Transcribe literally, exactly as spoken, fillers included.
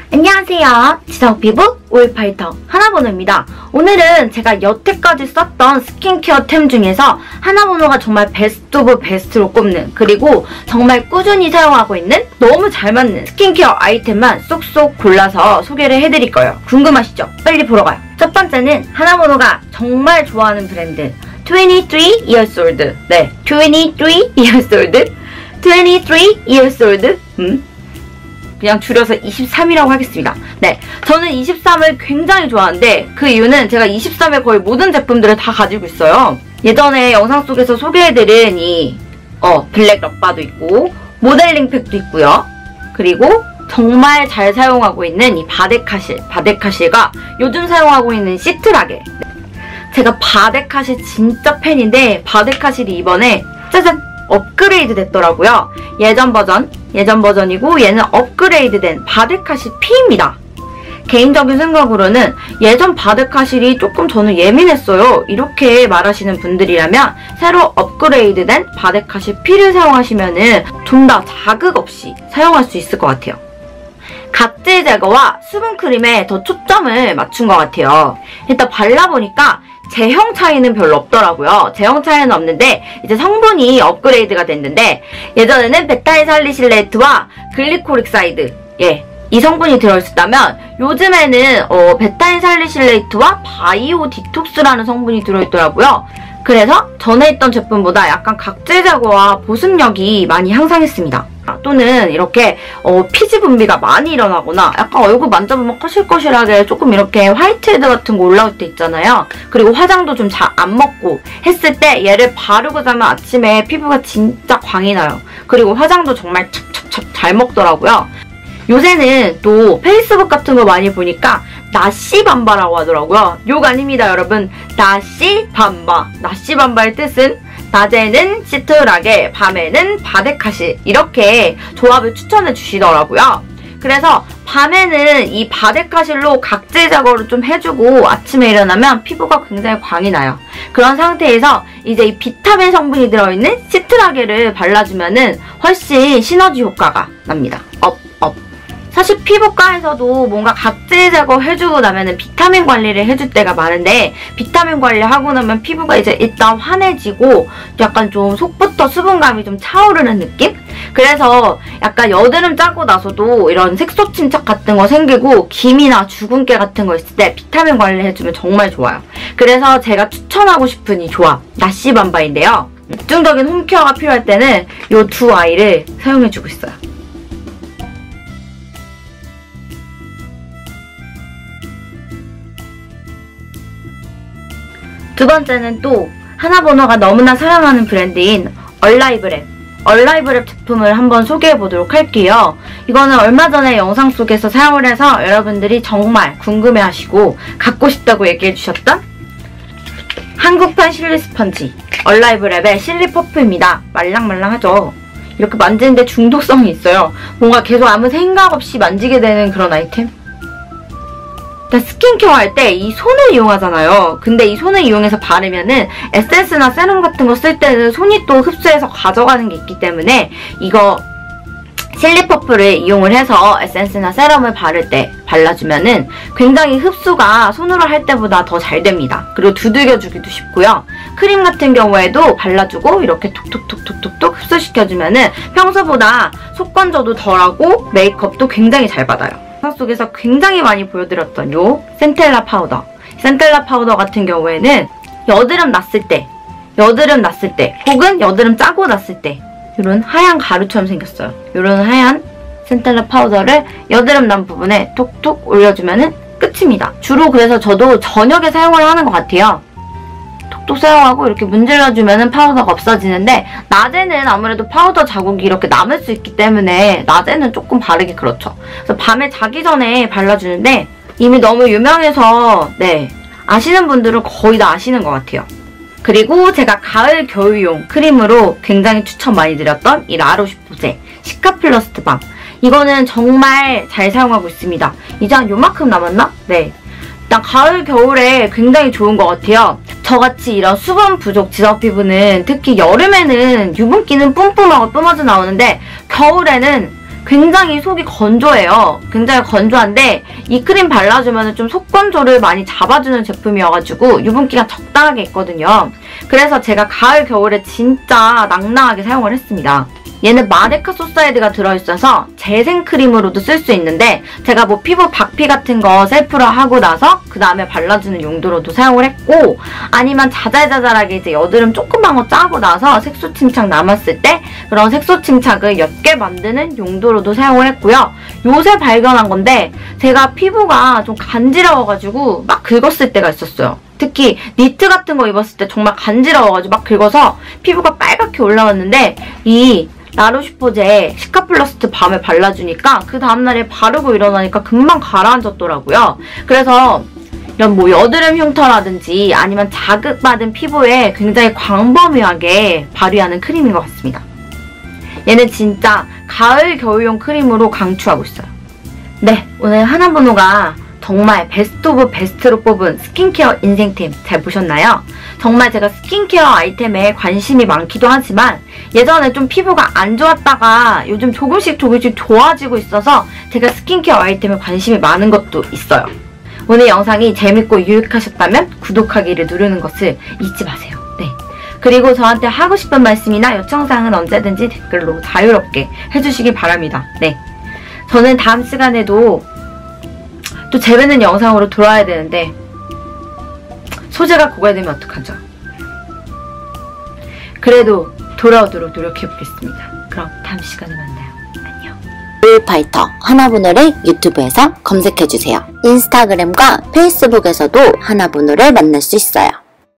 안녕하세요. 지석피부 오일파이터 하나번호입니다. 오늘은 제가 여태까지 썼던 스킨케어템 중에서 하나번호가 정말 베스트 오브 베스트로 꼽는, 그리고 정말 꾸준히 사용하고 있는 너무 잘 맞는 스킨케어 아이템만 쏙쏙 골라서 소개를 해드릴 거예요. 궁금하시죠? 빨리 보러 가요. 첫 번째는 하나번호가 정말 좋아하는 브랜드 twenty-three years old. 네, twenty-three years old. twenty-three years old. 음. 그냥 줄여서 이십삼이라고 하겠습니다. 네, 저는 이십삼을 굉장히 좋아하는데 그 이유는 제가 이십삼의 거의 모든 제품들을 다 가지고 있어요. 예전에 영상 속에서 소개해드린 이 어, 블랙 럭바도 있고 모델링 팩도 있고요. 그리고 정말 잘 사용하고 있는 이 바데카실, 바데카실과 요즘 사용하고 있는 시트라겔. 제가 바데카실 진짜 팬인데 바데카실이 이번에 짜잔! 업그레이드 됐더라고요. 예전 버전, 예전 버전이고 얘는 업그레이드 된 바데카실 P입니다. 개인적인 생각으로는 예전 바데카실이 조금 저는 예민했어요. 이렇게 말하시는 분들이라면 새로 업그레이드 된 바데카실 P를 사용하시면은 좀 더 자극 없이 사용할 수 있을 것 같아요. 각질 제거와 수분 크림에 더 초점을 맞춘 것 같아요. 일단 발라보니까 제형 차이는 별로 없더라고요. 제형 차이는 없는데 이제 성분이 업그레이드가 됐는데 예전에는 베타이살리실레이트와 글리코릭사이드, 예, 이 성분이 들어있었다면 요즘에는 어, 베타이살리실레이트와 바이오 디톡스라는 성분이 들어있더라고요. 그래서 전에 있던 제품보다 약간 각질 제거와 보습력이 많이 향상했습니다. 또는 이렇게 어, 피지 분비가 많이 일어나거나 약간 얼굴 만져보면 거실거실하게 조금 이렇게 화이트헤드 같은 거 올라올 때 있잖아요. 그리고 화장도 좀 잘 안 먹고 했을 때 얘를 바르고 자면 아침에 피부가 진짜 광이 나요. 그리고 화장도 정말 찹찹찹 잘 먹더라고요. 요새는 또 페이스북 같은 거 많이 보니까 나시밤바라고 하더라고요. 욕 아닙니다, 여러분. 나시밤바. 나시밤바의 뜻은 낮에는 시트라겔, 밤에는 바데카실, 이렇게 조합을 추천해 주시더라고요. 그래서 밤에는 이 바데카실로 각질 제거를 좀 해주고 아침에 일어나면 피부가 굉장히 광이 나요. 그런 상태에서 이제 이 비타민 성분이 들어있는 시트라겔을 발라주면은 훨씬 시너지 효과가 납니다. 업, 업. 사실 피부과에서도 뭔가 각질 제거 해주고 나면은 비타민 관리를 해줄 때가 많은데 비타민 관리하고 나면 피부가 이제 일단 환해지고 약간 좀 속부터 수분감이 좀 차오르는 느낌? 그래서 약간 여드름 짜고 나서도 이런 색소 침착 같은 거 생기고 기미나 주근깨 같은 거 있을 때 비타민 관리를 해주면 정말 좋아요. 그래서 제가 추천하고 싶은 이 조합, 나시밤바인데요. 집중적인 홈케어가 필요할 때는 이 두 아이를 사용해주고 있어요. 두 번째는 또 하나번호가 너무나 사랑하는 브랜드인 얼라이브랩. 얼라이브랩 제품을 한번 소개해보도록 할게요. 이거는 얼마 전에 영상 속에서 사용을 해서 여러분들이 정말 궁금해하시고 갖고 싶다고 얘기해주셨던 한국판 실리 스펀지 얼라이브랩의 실리 퍼프입니다. 말랑말랑하죠? 이렇게 만지는데 중독성이 있어요. 뭔가 계속 아무 생각 없이 만지게 되는 그런 아이템? 스킨케어 할 때 이 손을 이용하잖아요. 근데 이 손을 이용해서 바르면은 에센스나 세럼 같은 거 쓸 때는 손이 또 흡수해서 가져가는 게 있기 때문에 이거 실리 퍼프를 이용을 해서 에센스나 세럼을 바를 때 발라주면은 굉장히 흡수가 손으로 할 때보다 더 잘 됩니다. 그리고 두들겨주기도 쉽고요. 크림 같은 경우에도 발라주고 이렇게 톡톡톡톡톡톡 흡수시켜주면은 평소보다 속건조도 덜하고 메이크업도 굉장히 잘 받아요. 영상 속에서 굉장히 많이 보여드렸던 요 센텔라 파우더. 센텔라 파우더 같은 경우에는 여드름 났을 때, 여드름 났을 때, 혹은 여드름 짜고 났을 때 이런 하얀 가루처럼 생겼어요. 이런 하얀 센텔라 파우더를 여드름 난 부분에 톡톡 올려주면 끝입니다. 주로 그래서 저도 저녁에 사용을 하는 것 같아요. 톡톡 사용하고 이렇게 문질러주면 파우더가 없어지는데 낮에는 아무래도 파우더 자국이 이렇게 남을 수 있기 때문에 낮에는 조금 바르기 그렇죠. 그래서 밤에 자기 전에 발라주는데 이미 너무 유명해서 네, 아시는 분들은 거의 다 아시는 것 같아요. 그리고 제가 가을 겨울용 크림으로 굉장히 추천 많이 드렸던 이 라로슈포제 시카플러스트 밤. 이거는 정말 잘 사용하고 있습니다. 이제 한 요만큼 남았나? 네. 일단 가을 겨울에 굉장히 좋은 것 같아요. 저같이 이런 수분 부족 지석 피부는 특히 여름에는 유분기는 뿜뿜하고 뿜어져 나오는데 겨울에는 굉장히 속이 건조해요. 굉장히 건조한데 이 크림 발라주면 좀 속건조를 많이 잡아주는 제품이어가지고 유분기가 적당하게 있거든요. 그래서 제가 가을, 겨울에 진짜 낭낭하게 사용을 했습니다. 얘는 마데카 소사이드가 들어있어서 재생크림으로도 쓸 수 있는데 제가 뭐 피부 박피 같은 거 셀프로 하고 나서 그 다음에 발라주는 용도로도 사용을 했고, 아니면 자잘자잘하게 이제 여드름 조그만 거 짜고 나서 색소 침착 남았을 때 그런 색소 침착을 옅게 만드는 용도로도 사용을 했고요. 요새 발견한 건데 제가 피부가 좀 간지러워가지고 막 긁었을 때가 있었어요. 특히 니트 같은 거 입었을 때 정말 간지러워가지고 막 긁어서 피부가 빨갛게 올라왔는데 이 라로슈포제 시카플러스트 밤에 발라주니까 그 다음날에 바르고 일어나니까 금방 가라앉았더라고요. 그래서 이런 뭐 여드름 흉터라든지 아니면 자극받은 피부에 굉장히 광범위하게 발휘하는 크림인 것 같습니다. 얘는 진짜 가을, 겨울용 크림으로 강추하고 있어요. 네, 오늘 하나보노가 정말 베스트 오브 베스트로 뽑은 스킨케어 인생템 잘 보셨나요? 정말 제가 스킨케어 아이템에 관심이 많기도 하지만 예전에 좀 피부가 안 좋았다가 요즘 조금씩 조금씩 좋아지고 있어서 제가 스킨케어 아이템에 관심이 많은 것도 있어요. 오늘 영상이 재밌고 유익하셨다면 구독하기를 누르는 것을 잊지 마세요. 네. 그리고 저한테 하고 싶은 말씀이나 요청사항은 언제든지 댓글로 자유롭게 해주시기 바랍니다. 네. 저는 다음 시간에도 또 재밌는 영상으로 돌아와야 되는데 소재가 고갈되면 어떡하죠? 그래도 돌아오도록 노력해보겠습니다. 그럼 다음 시간에 만나요. 안녕. 오일파이터 하나보노를 유튜브에서 검색해주세요. 인스타그램과 페이스북에서도 하나보노를 만날 수 있어요.